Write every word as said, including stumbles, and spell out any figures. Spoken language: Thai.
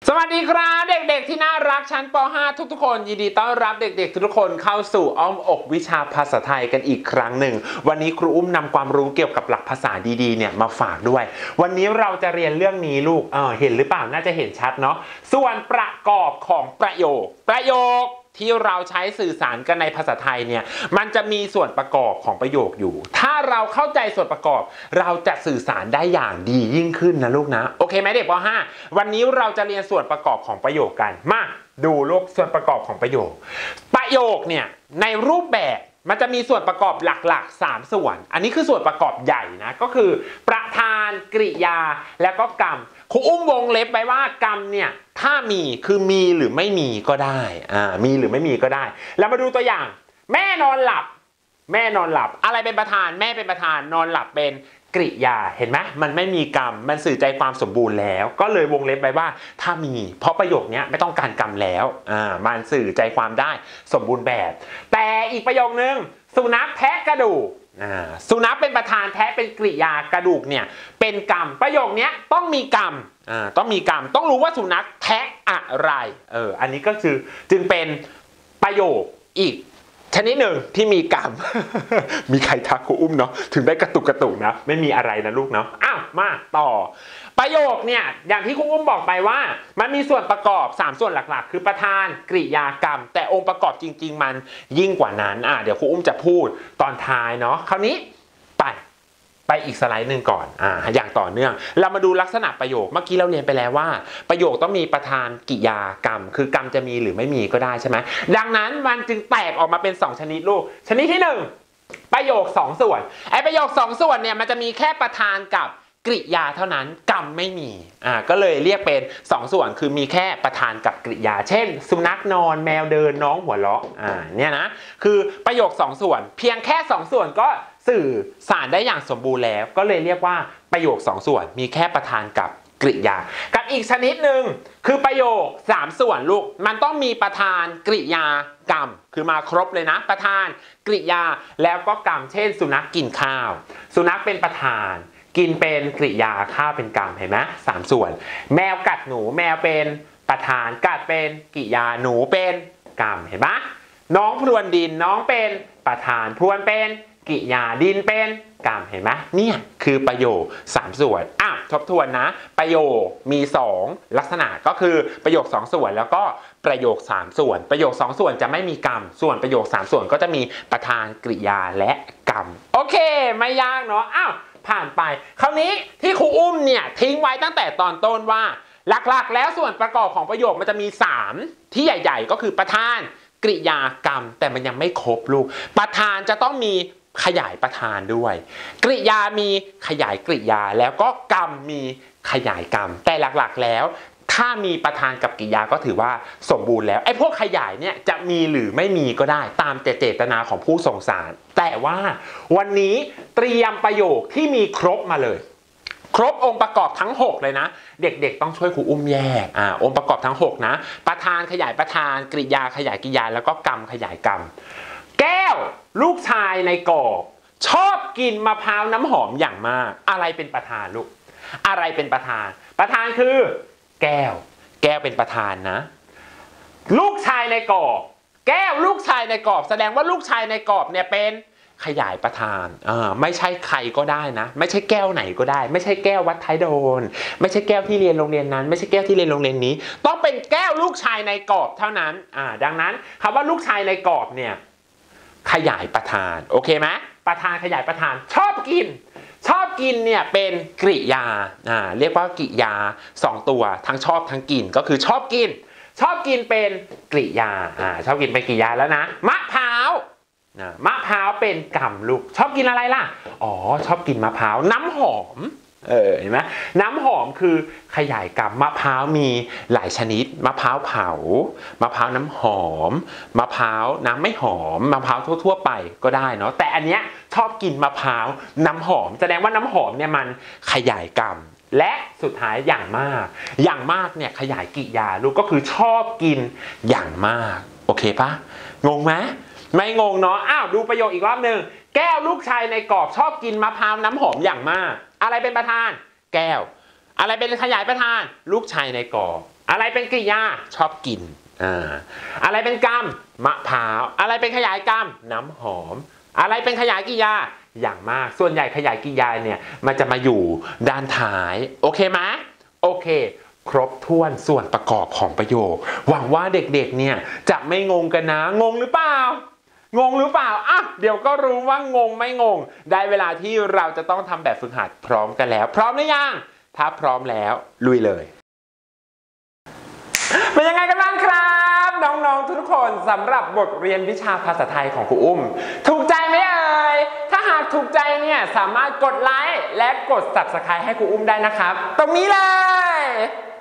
สวัสดีครับเด็กๆที่น่ารักชั้นป .ห้า ทุกๆคนยินดีต้อนรับเด็กๆทุกๆคนเข้าสู่อ้อมอกวิชาภาษาไทยกันอีกครั้งหนึ่งวันนี้ครูอุ้มนำความรู้เกี่ยวกับหลักภาษาดีๆเนี่ยมาฝากด้วยวันนี้เราจะเรียนเรื่องนี้ลูกเออเห็นหรือเปล่าน่าจะเห็นชัดเนาะส่วนประกอบของประโยคประโยคที่เราใช้สื่อสารกันในภาษาไทยเนี่ยมันจะมีส่วนประกอบของประโยคอยู่ถ้าเราเข้าใจส่วนประกอบเราจะสื่อสารได้อย่างดียิ่งขึ้นนะลูกนะโอเคไหมเด็กป .ห้า วันนี้เราจะเรียนส่วนประกอบของประโยคกันมาดูลูกส่วนประกอบของประโยคประโยคเนี่ยในรูปแบบมันจะมีส่วนประกอบหลักๆสามส่วนอันนี้คือส่วนประกอบใหญ่นะก็คือประธานกริยาแล้วก็กรรมครูอุ้มวงเล็บไว้ว่ากรรมเนี่ยถ้ามีคือมีหรือไม่มีก็ได้อ่ามีหรือไม่มีก็ได้แล้วมาดูตัวอย่างแม่นอนหลับแม่นอนหลับอะไรเป็นประธานแม่เป็นประธานนอนหลับเป็นกริยาเห็นไหมมันไม่มีกรรมมันสื่อใจความสมบูรณ์แล้วก็เลยวงเล็บไว้ว่าถ้ามีเพราะประโยคนี้ไม่ต้องการกรรมแล้วอ่ามันสื่อใจความได้สมบูรณ์แบบแต่อีกประโยคนึงสุนัขแทะกระดูกสุนัขเป็นประธานแทะเป็นกริยากระดูกเนี่ยเป็นกรรมประโยคนี้ต้องมีกรรมอ่าต้องมีกรรมต้องรู้ว่าสุนัขแทะอะไรเอออันนี้ก็คือจึงเป็นประโยคอีกชนิดหนึ่งที่มีกรรม มีใครทักครูอุ้มเนาะถึงได้กระตุกกระตุกนะไม่มีอะไรนะลูกเนาะอ้าวมาต่อประโยคเนี่ยอย่างที่ครูอุ้มบอกไปว่ามันมีส่วนประกอบสามส่วนหลักๆคือประธานกริยากรรมแต่องค์ประกอบจริงๆมันยิ่งกว่านั้นอ่ะเดี๋ยวครูอุ้มจะพูดตอนท้ายเนาะคราวนี้ไปไปอีกสไลด์หนึ่งก่อนอ่าอย่างต่อเนื่องเรามาดูลักษณะประโยคเมื่อกี้เราเรียนไปแล้วว่าประโยคต้องมีประธานกริยากรรมคือกรรมจะมีหรือไม่มีก็ได้ใช่ไหมดังนั้นมันจึงแตกออกมาเป็นสองชนิดลูกชนิดที่หนึ่งประโยคสองส่วนไอ้ประโยคสองส่วนเนี่ยมันจะมีแค่ประธานกับกริยาเท่านั้นกรรมไม่มีอ่าก็เลยเรียกเป็นสองส่วนคือมีแค่ประธานกับกริยาเช่นสุนัขนอนแมวเดินน้องหัวเราะอ่าเนี่ยนะคือประโยคสองส่วนเพียงแค่สองส่วนก็สื่อสารได้อย่างสมบูรณ์แล้วก็เลยเรียกว่าประโยคสองส่วนมีแค่ประธานกับกริยากับอีกชนิดหนึ่งคือประโยคสามส่วนลูกมันต้องมีประธานกริยากรรมคือมาครบเลยนะประธานกริยาแล้วก็กรรมเช่นสุนัขกินข้าวสุนัขเป็นประธานกินเป็นกริยาข้าวเป็นกรรมเห็นไหมสามส่วนแมวกัดหนูแมวเป็นประธานกัดเป็นกริยาหนูเป็นกรรมเห็นไหมน้องพรวนดินน้องเป็นประธานพรวนเป็นกริยาดินเป็นกรรมเห็นไหมเนี่ยคือประโยคสามส่วนอ่ะทบทวนนะประโยคมีสองลักษณะก็คือประโยคสองส่วนแล้วก็ประโยคสามส่วนประโยคสองส่วนจะไม่มีกรรมส่วนประโยคสามส่วนก็จะมีประธานกริยาและกรรมโอเคไม่ยากเนาะอ้าวผ่านไปคราวนี้ที่ครูอุ้มเนี่ยทิ้งไว้ตั้งแต่ตอนต้นว่าหลักๆแล้วส่วนประกอบของประโยคมันจะมีสามที่ใหญ่ๆก็คือประธานกริยากรรมแต่มันยังไม่ครบลูกประธานจะต้องมีขยายประธานด้วยกริยามีขยายกริยาแล้วก็กรรมมีขยายกรรมแต่หลักๆแล้วถ้ามีประธานกับกริยาก็ถือว่าสมบูรณ์แล้วไอ้พวกขยายเนี่ยจะมีหรือไม่มีก็ได้ตามเจตนาของผู้ส่งสารแต่ว่าวันนี้เตรียมประโยคที่มีครบมาเลยครบองค์ประกอบทั้งหกเลยนะเด็กๆต้องช่วยครูอุ้มแยกอ่าองค์ประกอบทั้งหกนะประธานขยายประธานกริยาขยายกริยาแล้วก็กรรมขยายกรรมแก้วลูกชายในกอบชอบกินมะพร้าวน้ำหอมอย่างมากอะไรเป็นประธานลูกอะไรเป็นประธานประธานคือแก้วแก้วเป็นประธานนะลูกชายในกอบแก้วลูกชายในกอบแสดงว่าลูกชายในกอบเนี่ยเป็นขยายประธานอ่าไม่ใช่ใครก็ได้นะไม่ใช่แก้วไหนก็ได้ไม่ใช่แก้ววัดท้ายโดนไม่ใช่แก้วที่เรียนโรงเรียนนั้นไม่ใช่แก้วที่เรียนโรงเรียนนี้ต้องเป็นแก้วลูกชายในกอบเท่านั้นอ่าดังนั้นคำว่าลูกชายในกอบเนี่ยขยายประธานโอเคไหมประธานขยายประธานชอบกินชอบกินเนี่ยเป็นกริยาอ่าเรียกว่ากริยาสองตัวทั้งชอบทั้งกินก็คือชอบกินชอบกินเป็นกริยาอ่าชอบกินเป็นกริยาแล้วนะมะพร้าวนะมะพร้าวเป็นกรรมลูกชอบกินอะไรล่ะอ๋อชอบกินมะพร้าวน้ำหอมเออเห็นไหมน้ำหอมคือขยายกรรมมะพร้าวมีหลายชนิดมะพร้าวเผามะพร้าวน้ำหอมมะพร้าวน้ำไม่หอมมะพร้าวทั่วๆไปก็ได้เนาะแต่อันเนี้ยชอบกินมะพร้าวน้ำหอมแสดงว่าน้ำหอมเนี่ยมันขยายกรรมและสุดท้ายอย่างมากอย่างมากเนี่ยขยายกริยาลูกก็คือชอบกินอย่างมากโอเคปะงงไหมไม่งงเนาะอ้าวดูประโยคอีกรอบหนึ่งแก้วลูกชายในกอบชอบกินมะพร้าวน้ำหอมอย่างมากอะไรเป็นประธานแก้วอะไรเป็นขยายประธานลูกชายในกอบอะไรเป็นกริยาชอบกินอ่าอะไรเป็นกรรมมะพร้าวอะไรเป็นขยายกรรมน้ำหอมอะไรเป็นขยายกริยาอย่างมากส่วนใหญ่ขยายกริยาเนี่ยมันจะมาอยู่ด้านท้ายโอเคไหมโอเคครบถ้วนส่วนประกอบของประโยคหวังว่าเด็กๆเนี่ยจะไม่งงกันนะงงหรือเปล่างงหรือเปล่าอ่ะเดี๋ยวก็รู้ว่างงไม่งงได้เวลาที่เราจะต้องทำแบบฝึกหัดพร้อมกันแล้วพร้อมหรือยังถ้าพร้อมแล้วลุยเลยเป็นยังไงกันบ้างครับน้องๆทุกคนสำหรับบทเรียนวิชาภาษาไทยของครูอุ้มถูกใจไหมเอ่ยถ้าหากถูกใจเนี่ยสามารถกดไลค์และกด ซับสไครบ์ ให้ครูอุ้มได้นะครับตรงนี้เลย